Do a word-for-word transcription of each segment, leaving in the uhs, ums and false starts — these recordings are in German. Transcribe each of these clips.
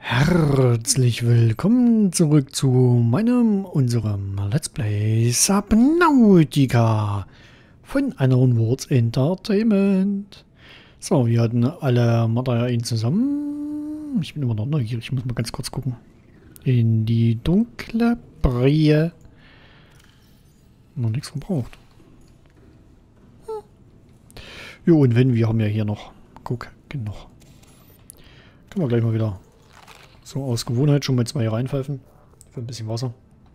Herzlich willkommen zurück zu meinem, unserem Let's Play Subnautica von Unknown Worlds Entertainment. So, wir hatten alle Materialien zusammen. Ich bin immer noch neugierig, ich muss mal ganz kurz gucken. In die dunkle Brie. Noch nichts verbraucht. Hm. Jo, und wenn, wir haben ja hier noch, guck, genug. Können wir gleich mal wieder so aus Gewohnheit schon mal zwei reinpfeifen. Für ein bisschen Wasser.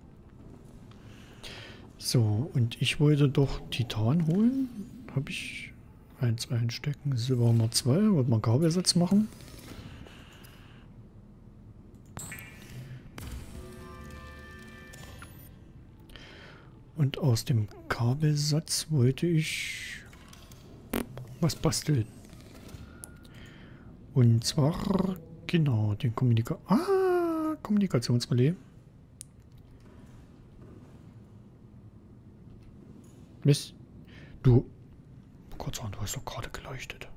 So, und ich wollte doch Titan holen. Habe ich eins einstecken. Silber hundertzwei. Wollte man Kabelsatz machen. Und aus dem Kabelsatz wollte ich was basteln. Und zwar genau den Kommunika ah, Kommunikationsrelais. Mist. Du. Gott sei Dank, du hast doch gerade geleuchtet.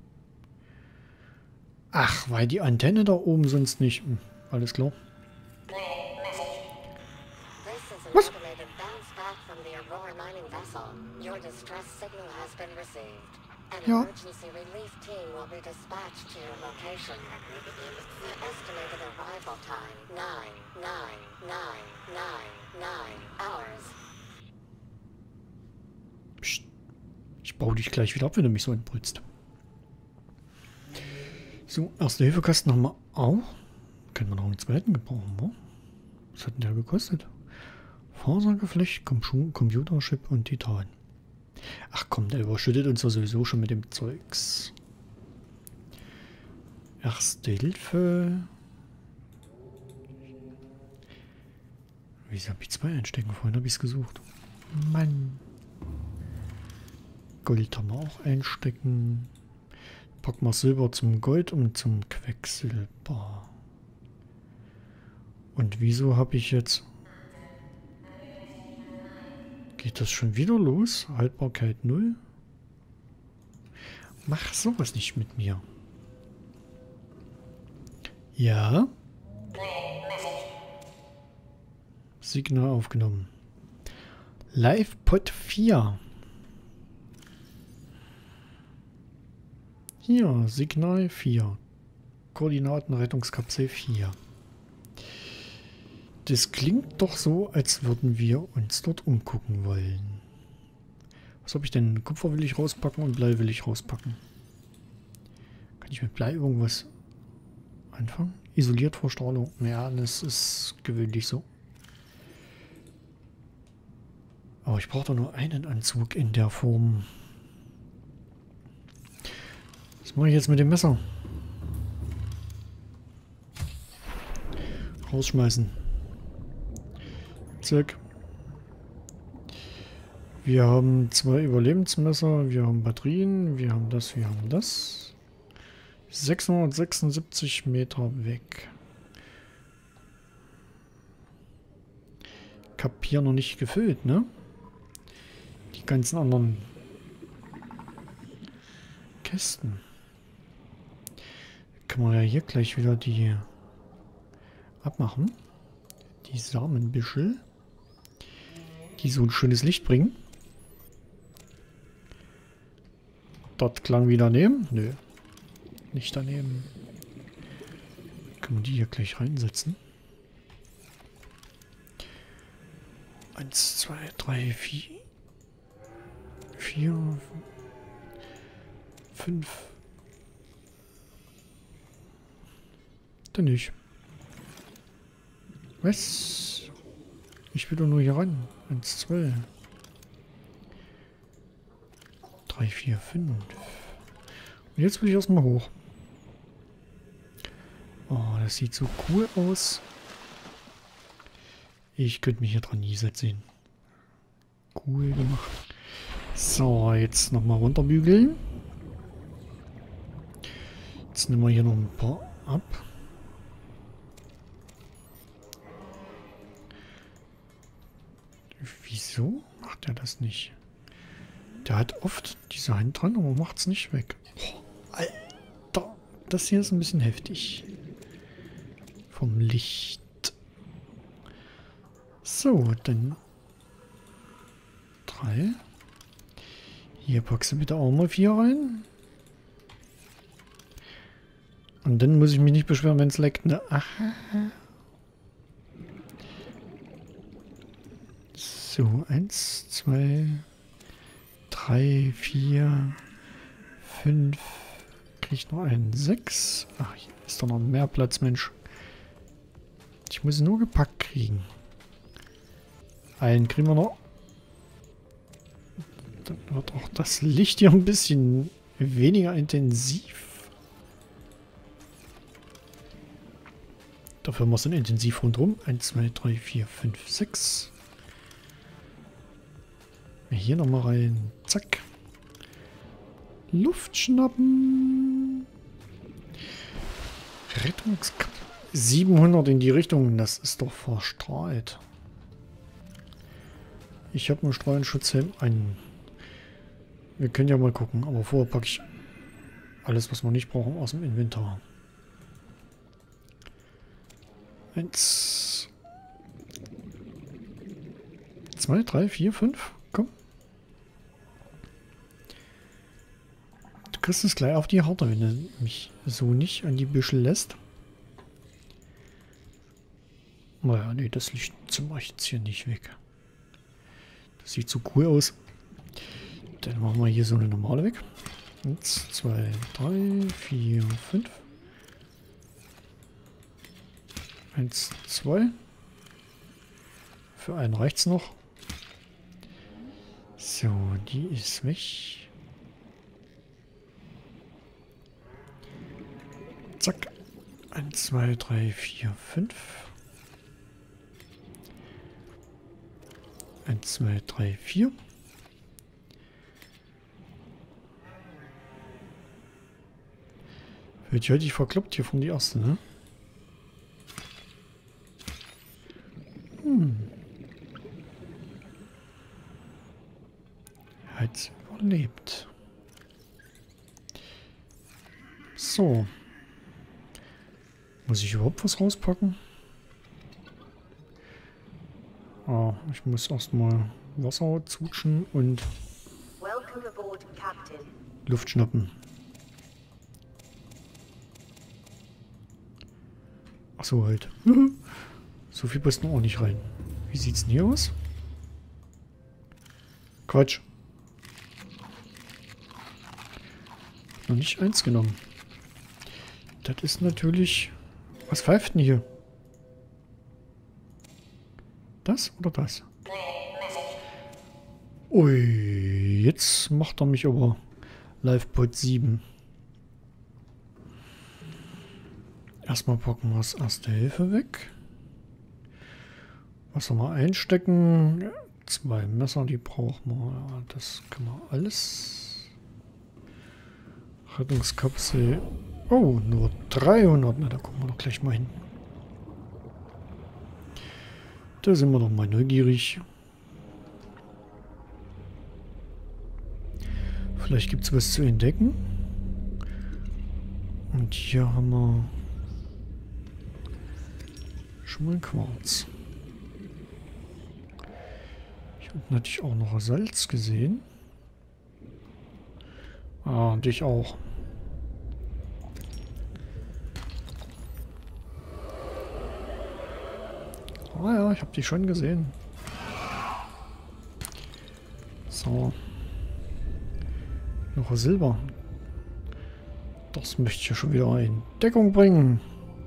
Ach, weil die Antenne da oben sonst nicht. Hm, alles klar. Was? Ja. Psst. Ich baue dich gleich wieder ab, wenn du mich so entbrützt. So, erste Hilfekasten haben wir auch. Können wir noch einen zweiten gebrauchen, wa? Was hat denn der gekostet? Fasergeflecht, Computerchip und Titan. Ach komm, der überschüttet uns ja sowieso schon mit dem Zeugs. Erste Hilfe. Wieso habe ich zwei einstecken? Vorhin habe ich es gesucht. Mann. Gold haben wir auch einstecken. Packen wir Silber zum Gold und zum Quecksilber. Und wieso habe ich jetzt... Geht das schon wieder los? Haltbarkeit null? Mach sowas nicht mit mir. Ja. Signal aufgenommen. Live-Pod vier. Hier, Signal vier. Koordinaten Rettungskapsel vier. Das klingt doch so, als würden wir uns dort umgucken wollen. Was habe ich denn? Kupfer will ich rauspacken und Blei will ich rauspacken. Kann ich mit Blei irgendwas anfangen? Isoliert vor Strahlung. Ja, das ist gewöhnlich so. Aber ich brauche doch nur einen Anzug in der Form. Was mache ich jetzt mit dem Messer? Rausschmeißen. Zack. Wir haben zwei Überlebensmesser, wir haben Batterien, wir haben das, wir haben das. sechshundertsechsundsiebzig Meter weg. Kapier noch nicht gefüllt, ne? Die ganzen anderen Kästen. Kann man ja hier gleich wieder die abmachen. Die Samenbüschel. Die so ein schönes Licht bringen. Dort klang wieder daneben. Nö. Nicht daneben. Können wir die hier gleich reinsetzen. Eins, zwei, drei, vier. Vier. Fünf. Dann nicht. Was? Ich will doch nur hier ran. Eins, zwei. Drei, vier, fünf. Und jetzt will ich erstmal hoch. Oh, das sieht so cool aus. Ich könnte mich hier dran nie sehen. Cool gemacht. So, jetzt nochmal runterbügeln. Jetzt nehmen wir hier noch ein paar ab. Wieso macht er das nicht? Der hat oft diese Hand dran, aber macht es nicht weg. Oh, Alter, das hier ist ein bisschen heftig. vom Licht. So, dann drei. Hier packst du bitte auch mal vier rein. Und dann muss ich mich nicht beschweren, wenn es leckt. Ne? Aha. So, eins, zwei, drei, vier, fünf. Kriege ich noch einen? Sechs. Ach, hier ist doch noch mehr Platz, Mensch. Ich muss nur gepackt kriegen. Einen kriegen wir noch. Dann wird auch das Licht hier ein bisschen weniger intensiv. Dafür muss dann intensiv rundherum. eins, zwei, drei, vier, fünf, sechs. Hier nochmal rein. Zack. Luft schnappen. Rettungskapsel. siebenhundert in die Richtung. Das ist doch verstrahlt. Ich habe einen Strahlenschutzhelm ein. Wir können ja mal gucken. Aber vorher packe ich alles, was wir nicht brauchen, aus dem Inventar. Eins. Zwei, drei, vier, fünf. Komm. Du kriegst es gleich auf die Harte, wenn du mich so nicht an die Büschel lässt. Naja, nee, das Lichtzimmer mache ich jetzt hier nicht weg. Das sieht so cool aus. Dann machen wir hier so eine normale weg. Eins, zwei, drei, vier, fünf. Eins, zwei. Für einen reicht's noch. So, die ist weg. Zack. Eins, zwei, drei, vier, fünf. Eins, zwei, drei, vier. Wird ja die verkloppt hier von die erste, ne? Hm. Er hat überlebt. So. Muss ich überhaupt was rauspacken? Ah, ich muss erstmal Wasser zutschen und Luft schnappen. Ach so, halt. So viel passt noch auch nicht rein. Wie sieht's denn hier aus? Quatsch. Noch nicht eins genommen. Das ist natürlich... Was pfeift denn hier? Das oder das? Ui, jetzt macht er mich aber Livebot sieben. Erstmal packen wir das Erste Hilfe weg. Was wir mal einstecken. Zwei Messer, die brauchen wir. Das kann man alles. Rettungskapsel. Oh, nur dreihundert. Na, da gucken wir doch gleich mal hin. Da sind wir doch mal neugierig. Vielleicht gibt es was zu entdecken. Und hier haben wir schon mal ein Quarz. Hier unten hatte ich auch noch Salz gesehen. Ah, und ich auch. Ah ja, ich habe die schon gesehen. So. Noch Silber. Das möchte ich ja schon wieder in Deckung bringen.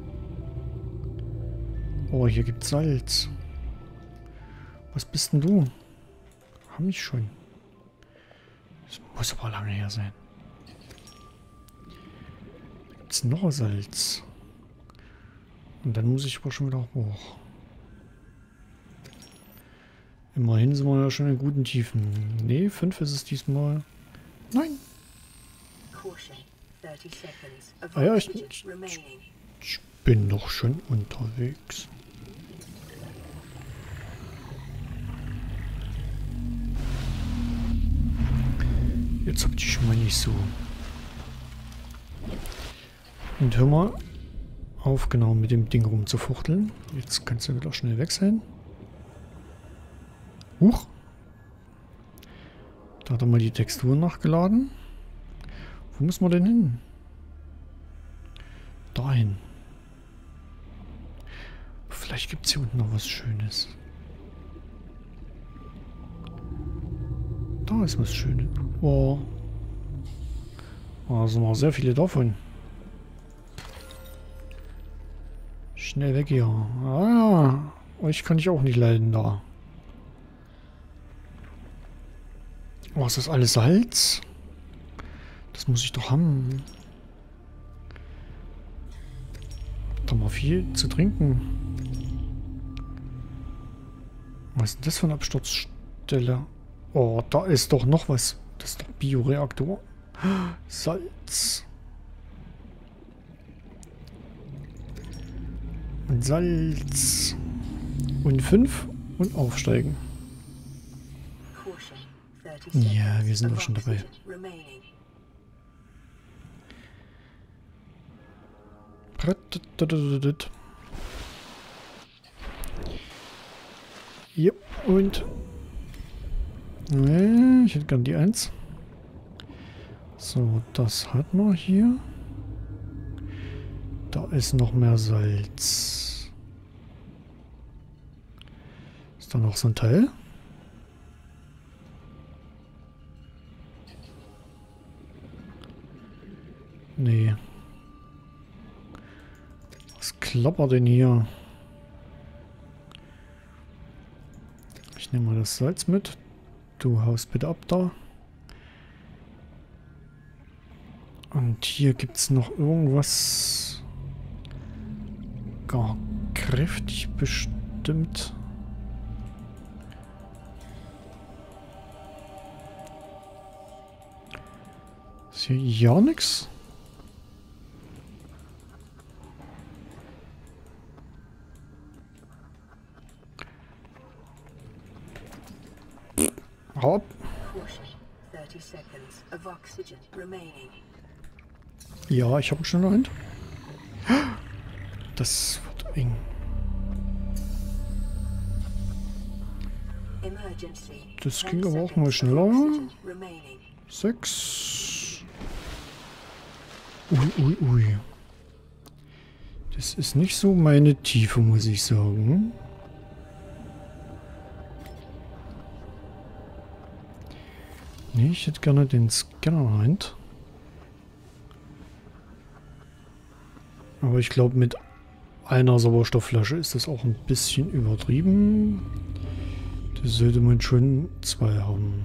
Oh, hier gibt es Salz. Was bist denn du? Hab ich schon. Das muss aber lange her sein. Gibt es noch Salz? Und dann muss ich aber schon wieder hoch. Immerhin sind wir ja schon in guten Tiefen. Ne, fünf ist es diesmal. Nein. Ah ja, ich, ich, ich bin doch schon unterwegs. Jetzt habt ihr schon mal nicht so. Und hör mal. auf, genau mit dem Ding rumzufuchteln. Jetzt kannst du wieder schnell weg sein. Huch. Da hat er mal die Texturen nachgeladen. Wo müssen wir denn hin? Dahin. Vielleicht gibt es hier unten noch was Schönes. Da ist was Schönes. Oh. Da sind noch sehr viele davon. Schnell weg hier. Ah, euch kann ich auch nicht leiden da. Oh, ist das alles Salz? Das muss ich doch haben. Da mal viel zu trinken. Was ist denn das für eine Absturzstelle? Oh, da ist doch noch was. Das ist doch Bioreaktor. Salz. Und Salz. Und fünf und aufsteigen. Ja, wir sind doch schon dabei. Ja, und... Nee, ich hätte gern die eins. So, das hat man hier. Da ist noch mehr Salz. Ist da noch so ein Teil? Nee. Was klappert denn hier? Ich nehme mal das Salz mit. Du haust bitte ab da. Und hier gibt es noch irgendwas gar kräftig bestimmt. Ist hier ja nichts? Hopp. Ja, ich habe einen schneller Hand. Das wird eng. Das ging aber auch mal schneller. Sechs. Ui, ui, ui. Das ist nicht so meine Tiefe, muss ich sagen. Nee, ich hätte gerne den Scanner Hand. Aber ich glaube, mit einer Sauerstoffflasche ist das auch ein bisschen übertrieben. Da sollte man schon zwei haben.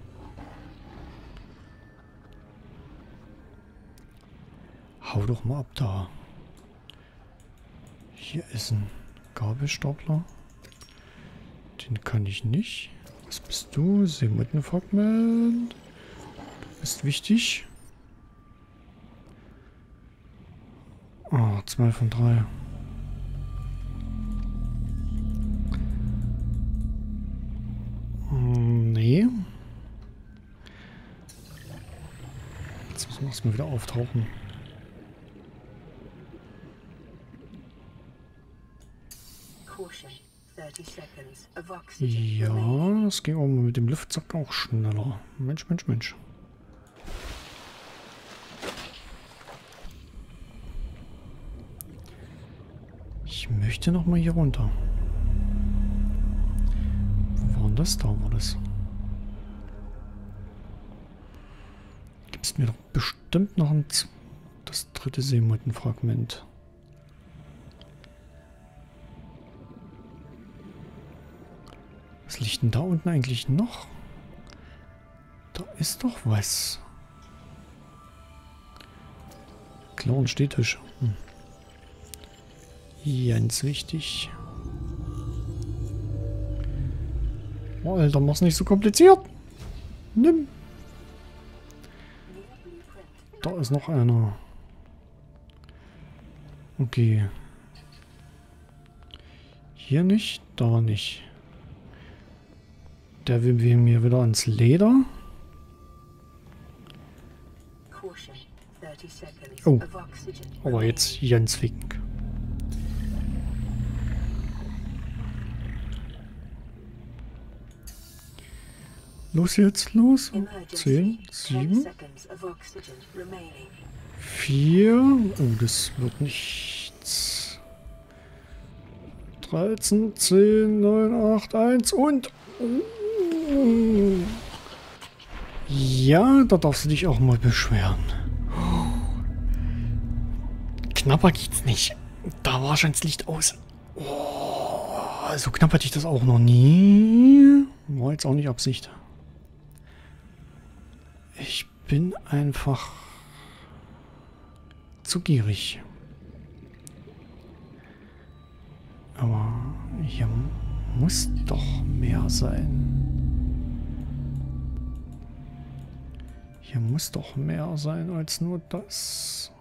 Hau doch mal ab da. Hier ist ein Gabelstapler. Den kann ich nicht. Was bist du? Seemittenfragment. Du bist wichtig. Ah, zwei von drei. Hm, nee. Jetzt müssen wir erstmal wieder auftauchen. Ja, das ging auch mal mit dem Luftsack auch schneller. Mensch, Mensch, Mensch. Ich möchte noch mal hier runter. Wo war denn das? Da war das. Gibt es mir doch bestimmt noch ein Z das dritte Seemuttenfragment. Was liegt denn da unten eigentlich noch? Da ist doch was. Klar, ein Stehtisch. Hm. Ganz wichtig. Oh, Alter, mach's nicht so kompliziert. Nimm. Da ist noch einer. Okay. Hier nicht, da nicht. Der will mir wieder ans Leder. Oh, aber jetzt ganz wink. Los jetzt, los. zehn, sieben, vier. Oh, das wird nichts. dreizehn, zehn, neun, acht, eins und... Oh. Ja, da darfst du dich auch mal beschweren. Knapper geht's nicht. Da war schon das Licht aus. Oh, so knapp hatte ich das auch noch nie. War jetzt auch nicht Absicht. Ich bin einfach zu gierig. Aber hier muss doch mehr sein. Hier muss doch mehr sein als nur das.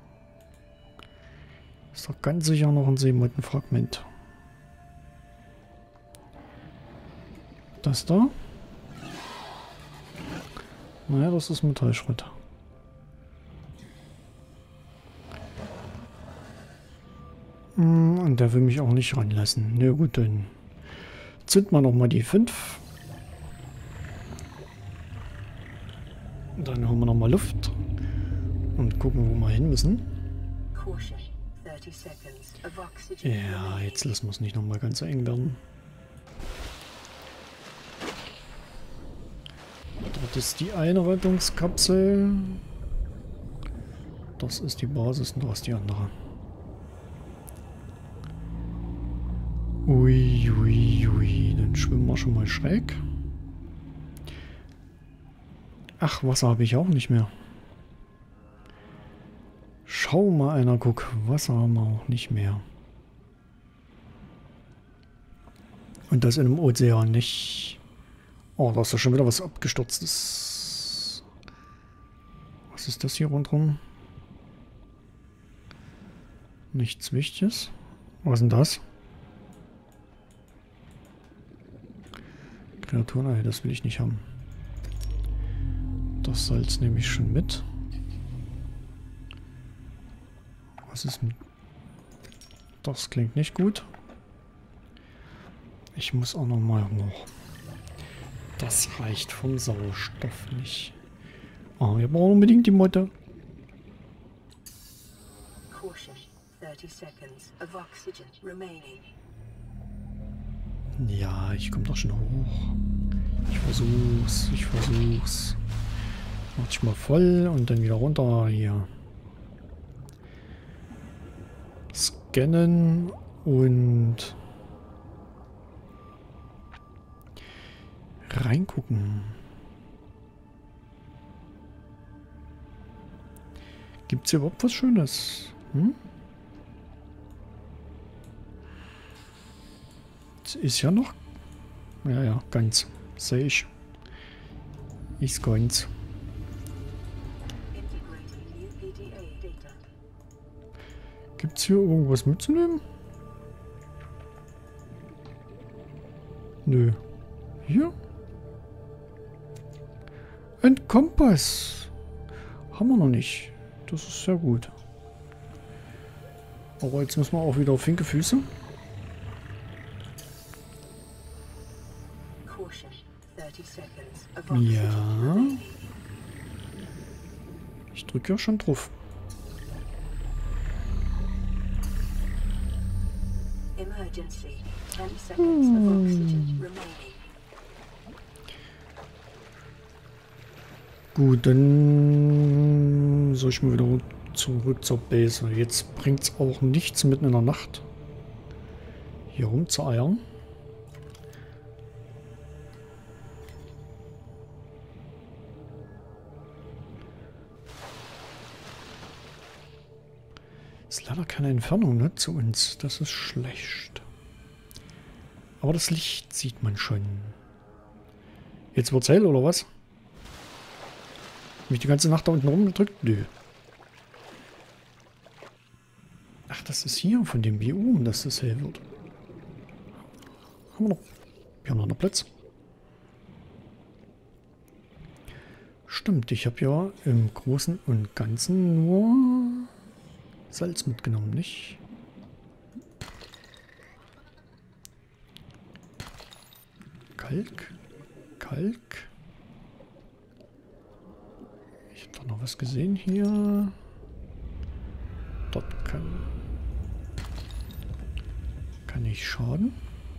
Ist doch ganz sicher noch ein Seemottenfragment. Das da? Naja, das ist Metallschrott. Und der will mich auch nicht ranlassen. Na gut, dann zünden wir nochmal die fünf. Dann haben wir nochmal Luft. Und gucken, wo wir hin müssen. Ja, jetzt lassen wir es nicht nochmal ganz so eng werden. Dort ist die eine Rettungskapsel. Das ist die Basis und da ist die andere. Ui, ui, ui. Dann schwimmen wir schon mal schräg. Ach, Wasser habe ich auch nicht mehr. Schau mal einer, guck. Wasser haben wir auch nicht mehr. Und das in einem Ozean nicht. Oh, da ist ja schon wieder was abgestürztes. Was ist das hier rundherum? Nichts Wichtiges. Was ist denn das? Kreaturenei, das will ich nicht haben. Das Salz nehme ich schon mit. Was ist mit... Das klingt nicht gut. Ich muss auch noch mal hoch. Das reicht vom Sauerstoff nicht. Oh, wir brauchen unbedingt die Motte. Ja, ich komme doch schon hoch. Ich versuch's, ich versuch's. Mach ich mal voll und dann wieder runter hier. Scannen und reingucken. Gibt's hier überhaupt was Schönes? Hm? Ist ja noch... Ja, ja, ganz. Sehe ich. Ist ganz. Gibt's hier irgendwas mitzunehmen? Nö. Hier? Ein Kompass. Haben wir noch nicht. Das ist sehr gut. Aber jetzt müssen wir auch wieder auf linke Füße. Ja. Ich drücke ja schon drauf. Hm. Gut, dann soll ich mal wieder zurück zur Base. Jetzt bringt es auch nichts mitten in der Nacht hier rum zu eiern. Ist leider keine Entfernung, ne, zu uns. Das ist schlecht. Aber das Licht sieht man schon. Jetzt wird's hell, oder was? Mich die ganze Nacht da unten rumgedrückt? Nö. Ach, das ist hier von dem Biom, dass das hell wird. Haben wir noch. Wir haben noch einen Platz. Stimmt, ich habe ja im Großen und Ganzen nur Salz mitgenommen, nicht? Kalk. Kalk. noch was gesehen hier? Dort kann, kann ich schaden.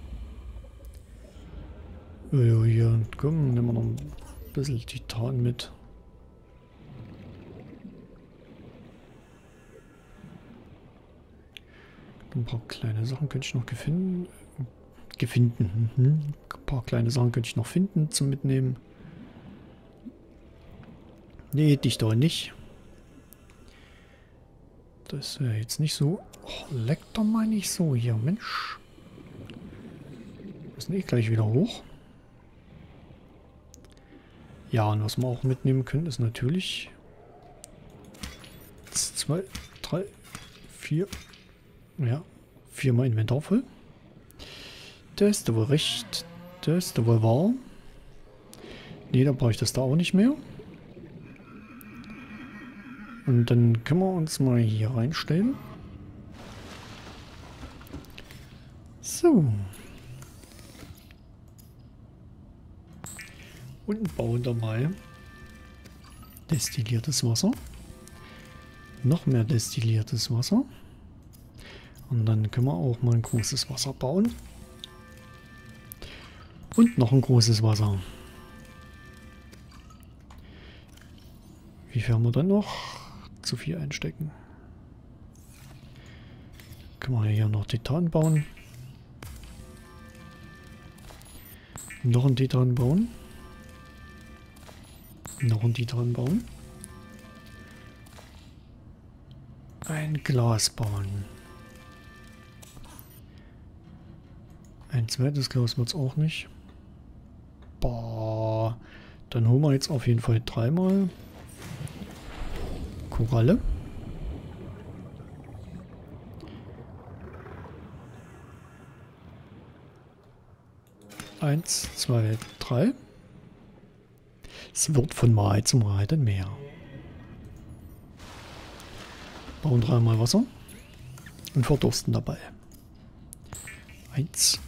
Ja, hier, komm, nehmen wir noch ein bisschen Titan mit. Ein paar kleine Sachen könnte ich noch gefunden. Gefinden. Mhm. Ein paar kleine Sachen könnte ich noch finden zum Mitnehmen. Nee, dich doch nicht. Das wäre jetzt nicht so. Oh, leck doch mal nicht so hier, Mensch. Wir müssen eh gleich wieder hoch. Ja, und was wir auch mitnehmen können, ist natürlich zwei, drei, vier. Ja, viermal Inventar voll. Das ist wohl recht. Das ist wohl wahr. Ne, da brauche ich das da auch nicht mehr. Und dann können wir uns mal hier reinstellen. So. Und bauen da mal destilliertes Wasser. Noch mehr destilliertes Wasser. Und dann können wir auch mal ein großes Wasser bauen. Und noch ein großes Wasser. Wie viel haben wir dann noch? Zu viel einstecken. Können wir hier noch Titan bauen. Noch ein Titan bauen. Noch ein Titan bauen. Ein Glas bauen. Ein zweites Glas wird es auch nicht. Boah. Dann holen wir jetzt auf jeden Fall dreimal Koralle. Eins, zwei, drei. Es wird von Mal zu Mal dann mehr. Bauen dreimal Wasser und verdursten dabei. Eins.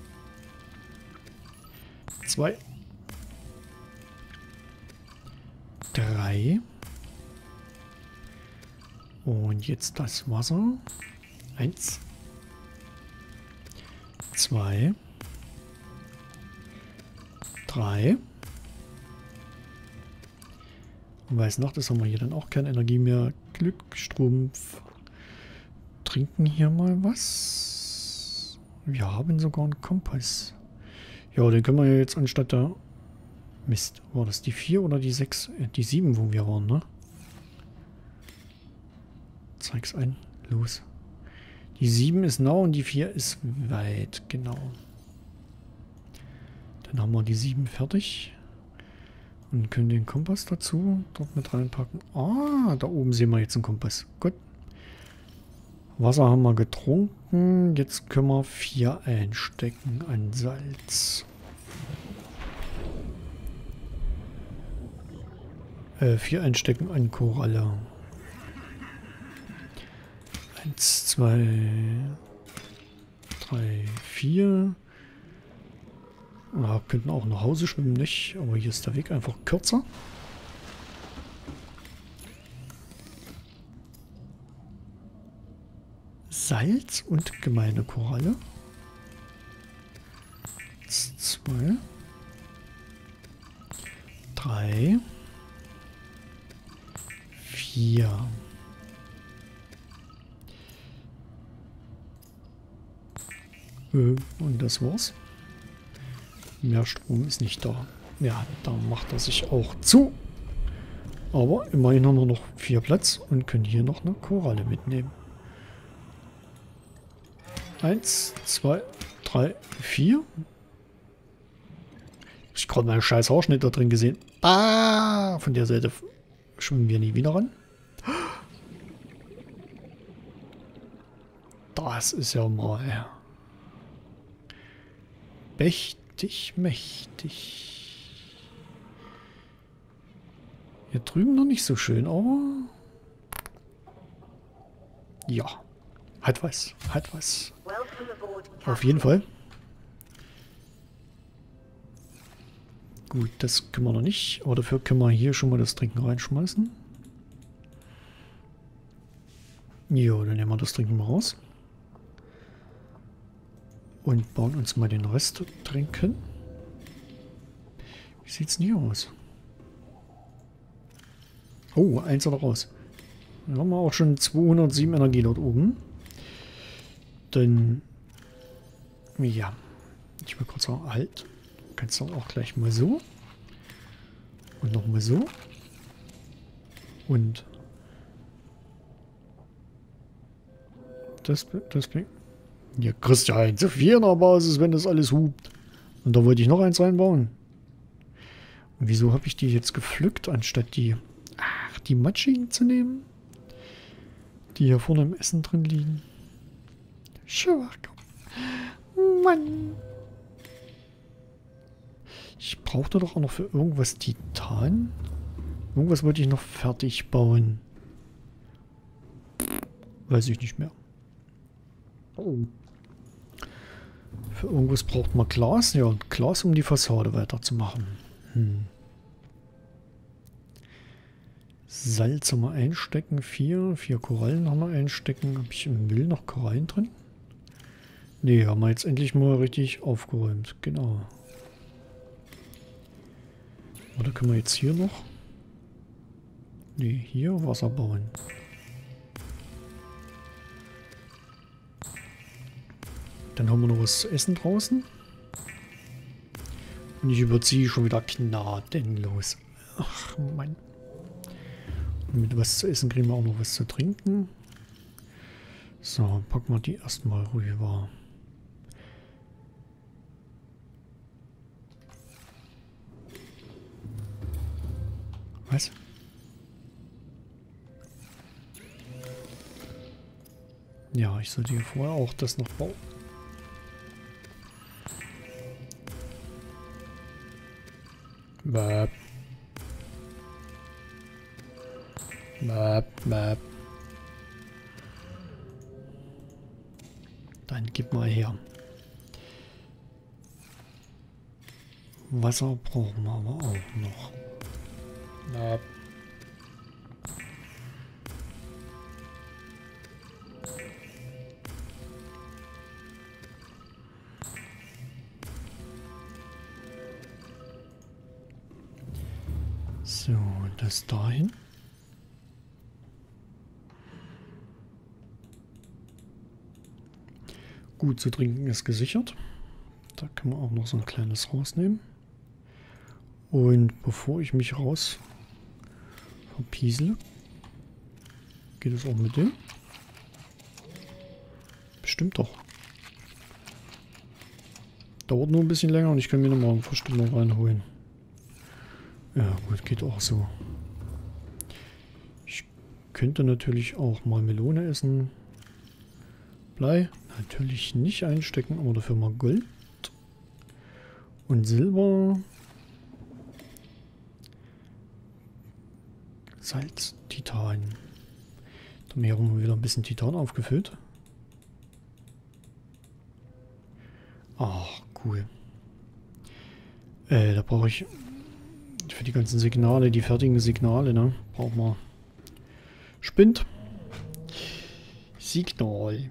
Zwei. Drei. Und jetzt das Wasser. Eins. Zwei. Drei. Und weiß noch, das haben wir hier dann auch keine Energie mehr. Glückstrumpf. Trinken hier mal was. Wir haben sogar einen Kompass. Ja, den können wir ja jetzt anstatt der... Mist, war das die vier oder die sechs? Die sieben, wo wir waren, ne? Zeig's ein. Los. Die sieben ist nah und die vier ist weit. Genau. Dann haben wir die sieben fertig. Und können den Kompass dazu dort mit reinpacken. Ah, da oben sehen wir jetzt einen Kompass. Gut. Wasser haben wir getrunken. Jetzt können wir vier einstecken an Salz. Äh, vier einstecken an Koralle. Eins, zwei, drei, vier. Ja, könnten auch nach Hause schwimmen, nicht? Aber hier ist der Weg einfach kürzer. Salz und gemeine Koralle. Eins, zwei. Drei. Vier. Äh, und das war's. Mehr Strom ist nicht da. Ja, da macht er sich auch zu. Aber immerhin haben wir noch vier Platz und können hier noch eine Koralle mitnehmen. Eins, zwei, drei, vier. Ich habe gerade meinen scheiß Haarschnitt da drin gesehen. Ah, von der Seite schwimmen wir nie wieder ran. Das ist ja mal mächtig, mächtig. Hier drüben noch nicht so schön, aber ja, hat was, hat was. Auf jeden Fall. Gut, das können wir noch nicht, aber dafür können wir hier schon mal das Trinken reinschmeißen. Jo, dann nehmen wir das Trinken mal raus. Und bauen uns mal den Rest trinken. Wie sieht's denn hier aus? Oh, eins oder raus. Dann haben wir auch schon zweihundertsieben Energie dort oben. Dann, ja, ich will kurz sagen, halt. Kannst du auch gleich mal so. Und nochmal so. Und das, das bringt. Ja, kriegst ja ein zu viel in der Basis, wenn das alles hupt. Und da wollte ich noch eins reinbauen. Und wieso habe ich die jetzt gepflückt, anstatt die, ach, die Matschigen zu nehmen? Die hier vorne im Essen drin liegen. Schwach. Mann. Ich brauchte doch auch noch für irgendwas Titan. Irgendwas wollte ich noch fertig bauen. Weiß ich nicht mehr. Oh. Für irgendwas braucht man Glas. Ja, und Glas, um die Fassade weiterzumachen. Hm. Salz haben wir einstecken. Vier. Vier Korallen haben wir einstecken. Habe ich im Müll noch Korallen drin? Ne, haben wir jetzt endlich mal richtig aufgeräumt. Genau. Oder können wir jetzt hier noch? Ne, hier Wasser bauen. Dann haben wir noch was zu essen draußen. Und ich überziehe schon wieder gnadenlos. Ach Mann. Und mit was zu essen kriegen wir auch noch was zu trinken. So, packen wir die erstmal rüber. Was? Ja, ich sollte hier vorher auch das noch bauen. Bäb. Bäb, bäb. Dann gib mal her. Wasser brauchen wir aber auch noch. Bäb. So, das dahin. Gut, zu trinken ist gesichert. Da kann man auch noch so ein kleines rausnehmen. Und bevor ich mich raus verpiesele, geht es auch mit dem? Bestimmt doch. Dauert nur ein bisschen länger und ich kann mir nochmal eine Verstimmung reinholen. Ja gut, geht auch so. Ich könnte natürlich auch mal Melone essen. Blei natürlich nicht einstecken, aber dafür mal Gold. Und Silber. Salz, Titan. Da haben wir wieder ein bisschen Titan aufgefüllt. Ach, cool. Äh, da brauche ich für die ganzen Signale, die fertigen Signale, ne? Brauchen wir Spind. Signal.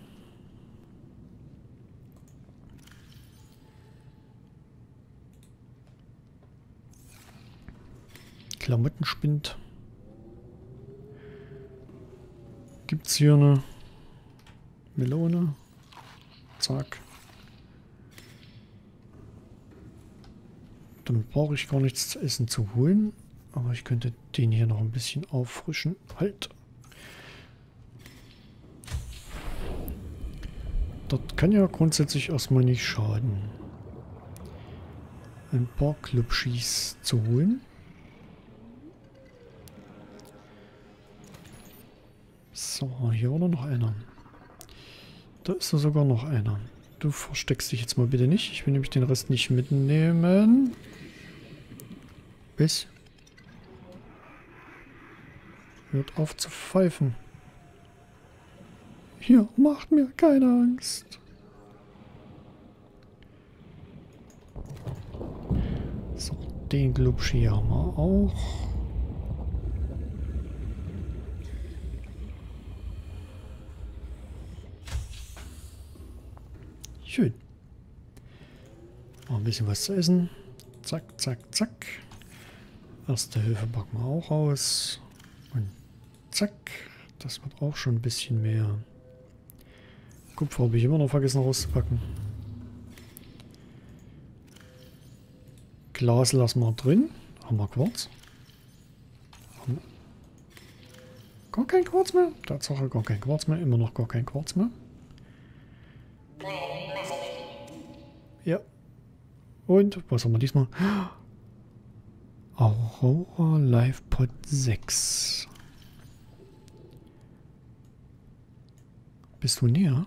Klamottenspind. Gibt es hier eine Melone? Zack. Dann brauche ich gar nichts zu essen zu holen. Aber ich könnte den hier noch ein bisschen auffrischen. Halt. Das kann ja grundsätzlich erstmal nicht schaden. Ein paar Klubschis zu holen. So, hier war noch einer. Da ist da sogar noch einer. Du versteckst dich jetzt mal bitte nicht. Ich will nämlich den Rest nicht mitnehmen. Bis. Hört auf zu pfeifen. Hier, macht mir keine Angst. So, den Glubschi haben wir auch. Schön. Noch ein bisschen was zu essen. Zack, zack, zack. Erste Hilfe packen wir auch aus. Und zack. Das wird auch schon ein bisschen mehr. Kupfer habe ich immer noch vergessen rauszupacken. Glas lassen wir drin. Haben wir Quarz? Haben wir gar kein Quarz mehr? Tatsache gar kein Quarz mehr. Immer noch gar kein Quarz mehr. Ja. Und was haben wir diesmal? Aurora Live Pod sechs. Bist du näher?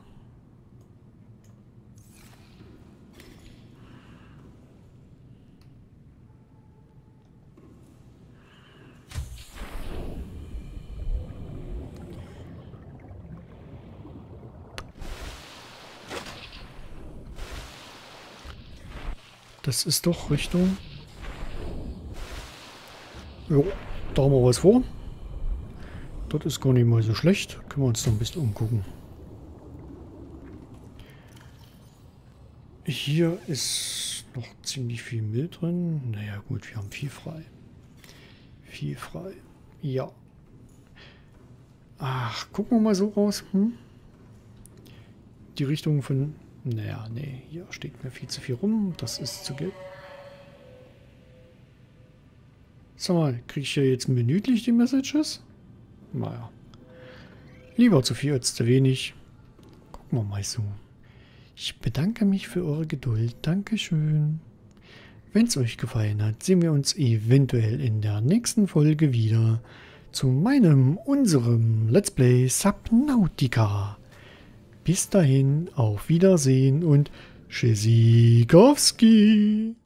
Das ist doch Richtung... Jo, da haben wir was vor. Das ist gar nicht mal so schlecht. Können wir uns da ein bisschen umgucken. Hier ist noch ziemlich viel Müll drin. Naja gut, wir haben viel frei. Viel frei. Ja. Ach, gucken wir mal so raus. Hm? Die Richtung von... Naja, nee, hier steht mir viel zu viel rum. Das ist zu gelb. Sag mal, kriege ich hier jetzt minütlich die Messages? Naja. Lieber zu viel als zu wenig. Gucken wir mal so. Ich bedanke mich für eure Geduld. Dankeschön. Wenn es euch gefallen hat, sehen wir uns eventuell in der nächsten Folge wieder zu meinem, unserem Let's Play Subnautica. Bis dahin, auf Wiedersehen und Tschüssikowski.